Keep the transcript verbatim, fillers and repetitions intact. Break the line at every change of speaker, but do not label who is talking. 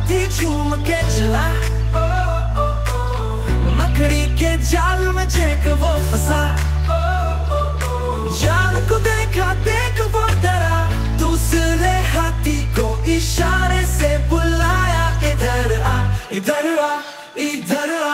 हाथी झूम के चला, मकड़ी के जाल में चेक वो फंसा। जाल को देखा, देख वो डरा, दूसरे हाथी को इशारे से बुलाया, इधर आ, इधर आ, इधर आ।